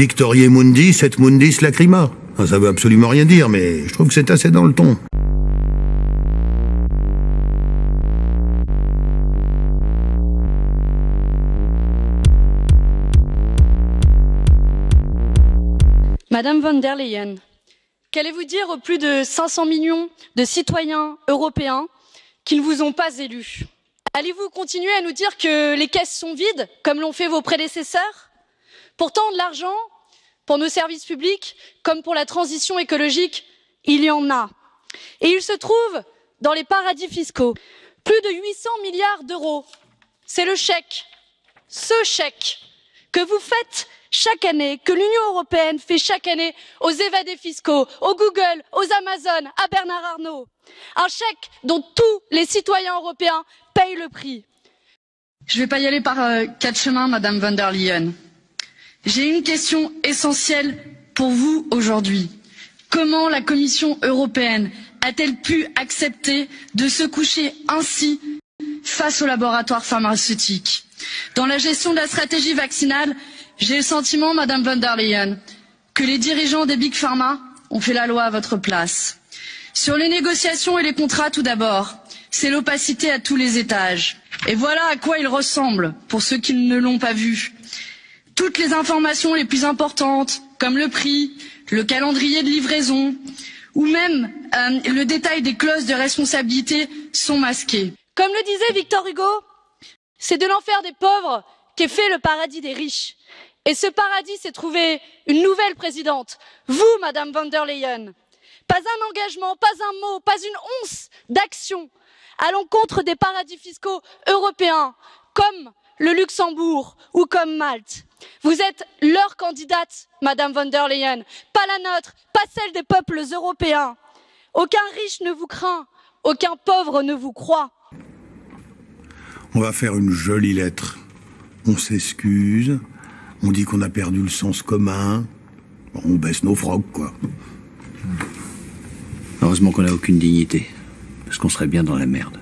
Victoriae Mundis et Mundis Lacrima. Ça veut absolument rien dire, mais je trouve que c'est assez dans le ton. Madame von der Leyen, qu'allez-vous dire aux plus de 500 millions de citoyens européens qui ne vous ont pas élus? Allez-vous continuer à nous dire que les caisses sont vides, comme l'ont fait vos prédécesseurs? Pourtant, de l'argent, pour nos services publics, comme pour la transition écologique, il y en a. Et il se trouve dans les paradis fiscaux. Plus de 800 milliards d'euros. C'est le chèque, ce chèque, que vous faites chaque année, que l'Union européenne fait chaque année aux évadés fiscaux, aux Google, aux Amazon, à Bernard Arnault. Un chèque dont tous les citoyens européens payent le prix. Je ne vais pas y aller par quatre chemins, Madame von der Leyen. J'ai une question essentielle pour vous aujourd'hui. Comment la Commission européenne a-t-elle pu accepter de se coucher ainsi face aux laboratoires pharmaceutiques? Dans la gestion de la stratégie vaccinale, j'ai le sentiment, Madame von der Leyen, que les dirigeants des Big Pharma ont fait la loi à votre place. Sur les négociations et les contrats, tout d'abord, c'est l'opacité à tous les étages. Et voilà à quoi il ressemble, pour ceux qui ne l'ont pas vu. Toutes les informations les plus importantes, comme le prix, le calendrier de livraison, ou même le détail des clauses de responsabilité, sont masquées. Comme le disait Victor Hugo, c'est de l'enfer des pauvres qu'est fait le paradis des riches. Et ce paradis s'est trouvé une nouvelle présidente, vous, Madame von der Leyen. Pas un engagement, pas un mot, pas une once d'action à l'encontre des paradis fiscaux européens, comme le Luxembourg ou comme Malte. Vous êtes leur candidate, Madame von der Leyen, pas la nôtre, pas celle des peuples européens. Aucun riche ne vous craint, aucun pauvre ne vous croit. On va faire une jolie lettre. On s'excuse, on dit qu'on a perdu le sens commun, on baisse nos frocs, quoi. Heureusement qu'on n'a aucune dignité, parce qu'on serait bien dans la merde.